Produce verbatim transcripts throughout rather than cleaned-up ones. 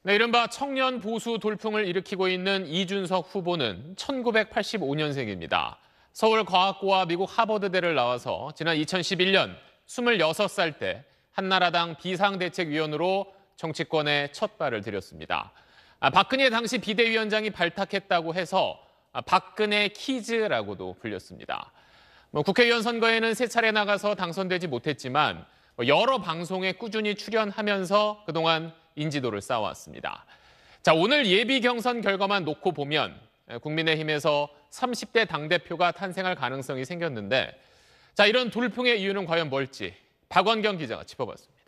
네, 이른바 청년 보수 돌풍을 일으키고 있는 이준석 후보는 천구백팔십오 년생입니다. 서울과학고와 미국 하버드대를 나와서 지난 이천십일 년 스물여섯 살 때 한나라당 비상대책위원으로 정치권에 첫 발을 들였습니다. 아, 박근혜 당시 비대위원장이 발탁했다고 해서 아, 박근혜 키즈라고도 불렸습니다. 뭐, 국회의원 선거에는 세 차례 나가서 당선되지 못했지만 뭐 여러 방송에 꾸준히 출연하면서 그동안 인지도를 쌓아왔습니다. 자, 오늘 예비 경선 결과만 놓고 보면 국민의힘에서 삼십 대 당대표가 탄생할 가능성이 생겼는데, 자, 이런 돌풍의 이유는 과연 뭘지 박원경 기자가 짚어봤습니다.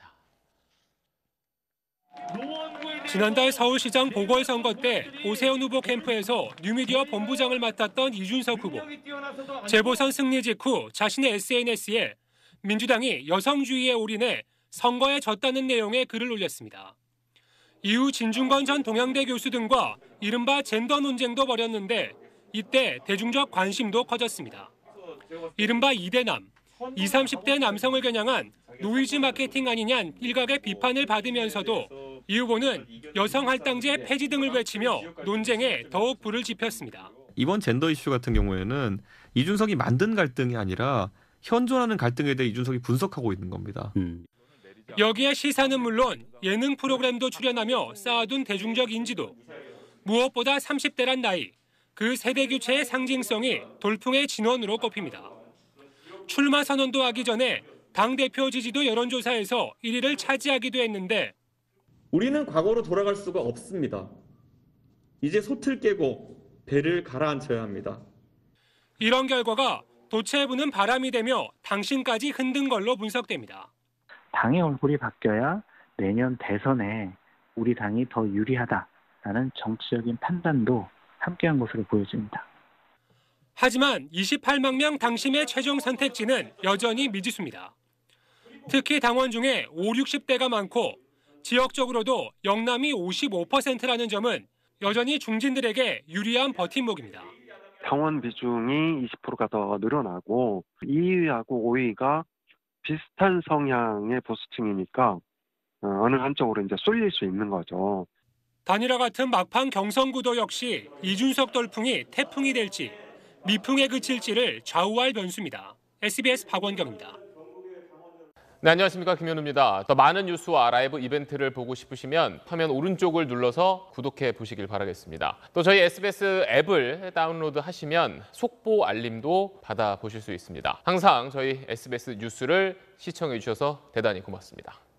지난달 서울시장 보궐선거 때 오세훈 후보 캠프에서 뉴미디어 본부장을 맡았던 이준석 후보. 재보선 승리 직후 자신의 에스엔에스에 민주당이 여성주의에 올인해 선거에 졌다는 내용의 글을 올렸습니다. 이후 진중권 전 동양대 교수 등과 이른바 젠더 논쟁도 벌였는데 이때 대중적 관심도 커졌습니다. 이른바 이대남, 이십, 삼십 대 남성을 겨냥한 노이즈 마케팅 아니냐는 일각의 비판을 받으면서도 이 후보는 여성 할당제 폐지 등을 외치며 논쟁에 더욱 불을 지폈습니다. 이번 젠더 이슈 같은 경우에는 이준석이 만든 갈등이 아니라 현존하는 갈등에 대해 이준석이 분석하고 있는 겁니다. 음. 여기에 시사는 물론 예능 프로그램도 출연하며 쌓아둔 대중적 인지도, 무엇보다 삼십 대란 나이, 그 세대 교체의 상징성이 돌풍의 진원으로 꼽힙니다. 출마 선언도 하기 전에 당대표 지지도 여론조사에서 일 위를 차지하기도 했는데 우리는 과거로 돌아갈 수가 없습니다. 이제 솥을 깨고 배를 가라앉혀야 합니다. 이런 결과가 도체 부는 바람이 되며 당신까지 흔든 걸로 분석됩니다. 당의 얼굴이 바뀌어야 내년 대선에 우리 당이 더 유리하다라는 정치적인 판단도 함께한 것으로 보여집니다. 하지만 이십팔만 명 당심의 최종 선택지는 여전히 미지수입니다. 특히 당원 중에 오십, 육십 대가 많고 지역적으로도 영남이 오십오 퍼센트라는 점은 여전히 중진들에게 유리한 버팀목입니다. 당원 비중이 이십 퍼센트가 더 늘어나고 이 위하고 오 위가 비슷한 성향의 보수층이니까 어느 한쪽으로 이제 쏠릴 수 있는 거죠. 단일화 같은 막판 경선 구도 역시 이준석 돌풍이 태풍이 될지 미풍에 그칠지를 좌우할 변수입니다. 에스비에스 박원경입니다. 네, 안녕하십니까, 김현우입니다. 더 많은 뉴스와 라이브 이벤트를 보고 싶으시면 화면 오른쪽을 눌러서 구독해 보시길 바라겠습니다. 또 저희 에스비에스 앱을 다운로드 하시면 속보 알림도 받아보실 수 있습니다. 항상 저희 에스비에스 뉴스를 시청해 주셔서 대단히 고맙습니다.